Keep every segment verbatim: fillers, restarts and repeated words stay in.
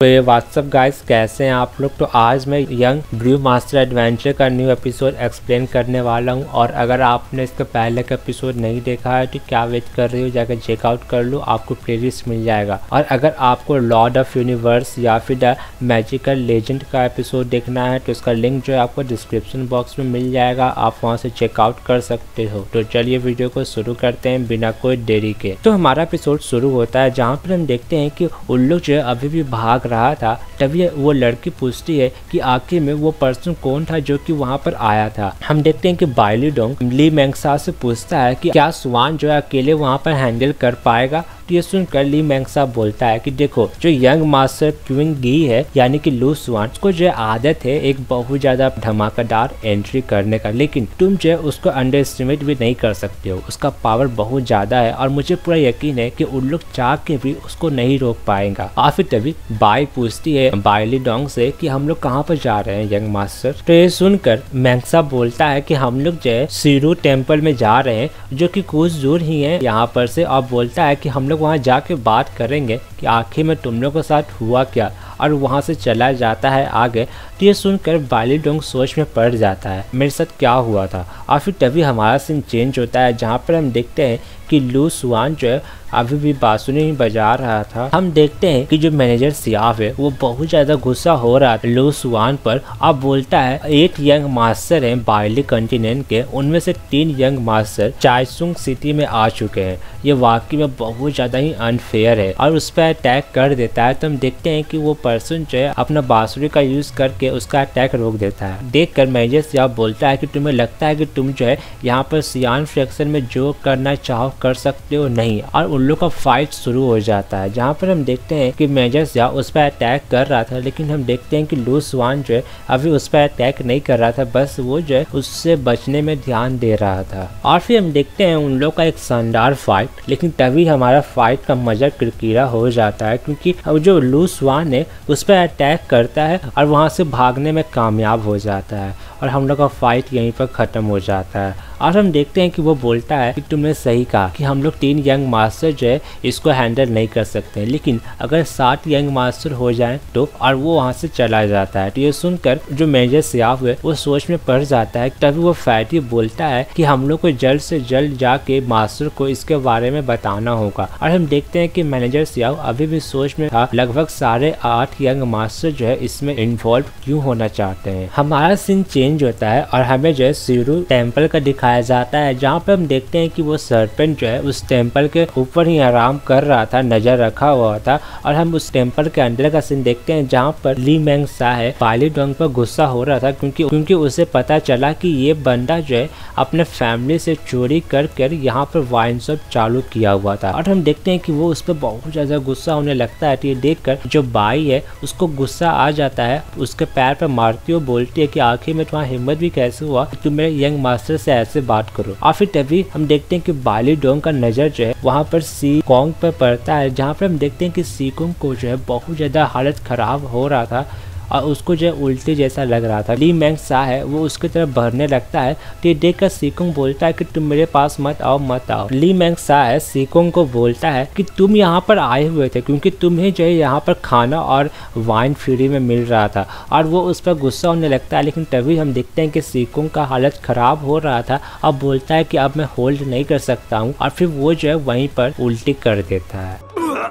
तो ये WhatsApp guys, कैसे हैं आप लोग। तो आज मैं यंग ब्रू मास्टर एडवेंचर का न्यू एपिसोड एक्सप्लेन करने वाला हूं। और अगर आपने इसका पहले का एपिसोड नहीं देखा है तो क्या वेट कर रही हो, जाकर चेकआउट कर लो, आपको प्लेलिस्ट मिल जाएगा। और अगर आपको लॉर्ड ऑफ यूनिवर्स या फिर द मैजिकल लेजेंड का एपिसोड देखना है तो इसका लिंक जो है आपको डिस्क्रिप्शन बॉक्स में मिल जाएगा, आप वहाँ से चेकआउट कर सकते हो। तो चलिए वीडियो को शुरू करते हैं बिना कोई देरी के। तो हमारा एपिसोड शुरू होता है जहाँ पर हम देखते हैं कि उल्लू जो है अभी भी भाग रहा था। तभी वो लड़की पूछती है कि आखिर में वो पर्सन कौन था जो कि वहाँ पर आया था। हम देखते हैं कि बाइली डोंग ली मेंगसा से पूछता है कि क्या स्वान जो है अकेले वहाँ पर हैंडल कर पाएगा। तो ये सुनकर ली मेंगसा बोलता है कि देखो, जो यंग मास्टर क्विंग गी है यानी कि लू स्वान, उसको जो आदत है एक बहुत ज्यादा धमाकेदार एंट्री करने का, लेकिन तुम जो उसको अंडर एस्टिमेट भी नहीं कर सकते हो। उसका पावर बहुत ज्यादा है और मुझे पूरा यकीन है कि उन लोग चाह के भी उसको नहीं रोक पाएगा। और फिर तभी बाई पूछती है बाइली डोंग से कि हम लोग कहाँ पर जा रहे हैं यंग मास्टर। तो ये सुनकर मेंगसा बोलता है कि हम लोग जो है सीरू टेम्पल में जा रहे हैं, जो कि कुछ दूर ही है यहाँ पर से। और बोलता है कि हम लोग वहाँ जाके बात करेंगे कि आखिर में तुम लोग के साथ हुआ क्या। और वहाँ से चला जाता है आगे। तो ये सुनकर बाइली डोंग सोच में पड़ जाता है मेरे साथ क्या हुआ था। और फिर तभी हमारा सीन चेंज होता है जहाँ पर हम देखते हैं कि लू स्वान जो है अभी भी बांसुरी बजा रहा था। हम देखते हैं कि जो मैनेजर सियाफ है वो बहुत ज्यादा गुस्सा हो रहा था लू स्वान पर। अब बोलता है एट यंग मास्टर हैं बाइली कॉन्टिनेंट के, उनमें से तीन यंग मास्टर चाइसुंग सिटी में आ चुके हैं। ये वाकई में बहुत ज्यादा ही अनफेयर है और उस पर अटैक कर देता है। तो हम देखते हैं कि वो पर्सन जो है अपना बांसुरी का यूज करके उसका अटैक रोक देता है। देख कर मैनेजर सियाफ बोलता है कि तुम्हें लगता है कि तुम जो है यहाँ पर सियान फ्रैक्शन में जो करना चाहो कर सकते हो नहीं। और उन लोग का फाइट शुरू हो जाता है जहाँ पर हम देखते हैं कि मेजर सिया उस पर अटैक कर रहा था, लेकिन हम देखते हैं कि लू स्वान जो है अभी उस पर अटैक नहीं कर रहा था, बस वो जो है उससे बचने में ध्यान दे रहा था। और फिर हम देखते हैं उन लोग का एक शानदार फाइट, लेकिन तभी हमारा फाइट का मजा किरकिरा हो जाता है क्योंकि जो लू स्वान है उस पर अटैक करता है और वहाँ से भागने में कामयाब हो जाता है और हम लोग का फाइट यहीं पर खत्म हो जाता है। और हम देखते हैं कि वो बोलता है कि तुमने सही कहा कि हम लोग तीन यंग मास्टर जो है इसको हैंडल नहीं कर सकते, लेकिन अगर सात यंग मास्टर हो जाएं तो। और वो वहाँ से चला जाता है। तो ये सुनकर जो मेजर सियाफ है वो सोच में पड़ जाता है। तभी वो फैटी बोलता है कि हम लोग को जल्द से जल्द जाके मास्टर को इसके बारे में बताना होगा। और हम देखते हैं कि मैनेजर सियाफ अभी भी सोच में था लगभग साढ़े आठ यंग मास्टर जो है इसमें इन्वॉल्व क्यों होना चाहते हैं। हमारा सीन चेंज होता है और हमें जो है सीरू टेम्पल का दिखाया जाता है जहाँ पे हम देखते हैं कि वो सरपेंट जो है उस टेम्पल के ऊपर ही आराम कर रहा था, नजर रखा हुआ था। और हम उस टेम्पल के अंदर का सीन देखते हैं जहाँ पर ली मेंगसा है बाइली डोंग पर गुस्सा हो रहा था क्योंकि क्योंकि उसे पता चला कि ये बंदा जो है अपने फैमिली से चोरी कर कर यहाँ पर वाइन शॉप चालू किया हुआ था। और हम देखते हैं कि वो उस पर बहुत ज्यादा गुस्सा होने लगता है। तो ये देख कर जो बाई है उसको गुस्सा आ जाता है, उसके पैर पर मारती हुई बोलती है कि आखिर में तुम्हारा हिम्मत भी कैसे हुआ तुम मेरे यंग मास्टर से ऐसे बात करो। और फिर तभी हम देखते हैं कि बाइली डोंग का नजर जो है वहाँ पर सी कोंग पर पड़ता है जहाँ पर हम देखते हैं कि सी कोंग को जो है बहुत ज्यादा हालत खराब हो रहा था और उसको जो है उल्टी जैसा लग रहा था। ली मेंगसा है वो उसकी तरफ बढ़ने लगता है। तो ये देख कर सीकोंग बोलता है कि तुम मेरे पास मत आओ मत आओ। ली मेंगसा है सीकोंग को बोलता है कि तुम यहाँ पर आए हुए थे क्योंकि तुम्हें जो है यहाँ पर खाना और वाइन फ्री में मिल रहा था। और वो उस पर गुस्सा होने लगता है, लेकिन तभी हम देखते हैं कि सीकोंग का हालत खराब हो रहा था। अब बोलता है कि अब मैं होल्ड नहीं कर सकता हूँ और फिर वो जो है वहीं पर उल्टी कर देता है।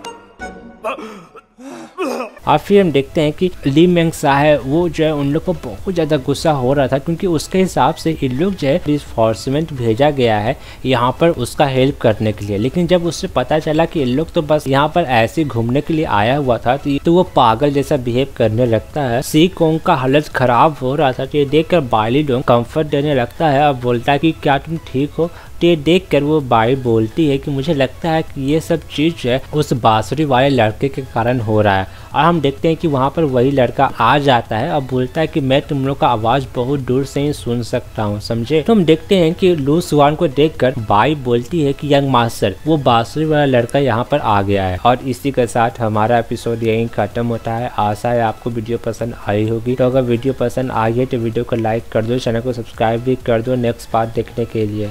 और फिर हम देखते हैं कि ली मेंगसा है वो जो है उन लोग को बहुत ज़्यादा गुस्सा हो रहा था क्योंकि उसके हिसाब से इन लोग जो है रिफोर्समेंट भेजा गया है यहाँ पर उसका हेल्प करने के लिए। लेकिन जब उससे पता चला कि इन लोग तो बस यहाँ पर ऐसे घूमने के लिए आया हुआ था तो वो पागल जैसा बिहेव करने लगता है। सी कोंग का हालत खराब हो रहा था तो ये देख कर बाइली डोंग कम्फर्ट देने लगता है और बोलता है कि क्या तुम ठीक हो। तो ये देख कर वो बाई बोलती है कि मुझे लगता है कि ये सब चीज जो है उस बांसुरी वाले लड़के के कारण हो रहा है। और हम देखते हैं कि वहाँ पर वही लड़का आ जाता है और बोलता है कि मैं तुम लोग का आवाज बहुत दूर से ही सुन सकता हूँ, समझे। तो हम देखते हैं कि लू स्वान को देखकर बाई बोलती है कि यंग मास्टर वो बांसुरी वाला लड़का यहाँ पर आ गया है। और इसी के साथ हमारा एपिसोड यहीं खत्म होता है। आशा है आपको वीडियो पसंद आई होगी। तो अगर वीडियो पसंद आई है तो वीडियो को लाइक कर दो, चैनल को सब्सक्राइब भी कर दो नेक्स्ट पार्ट देखने के लिए।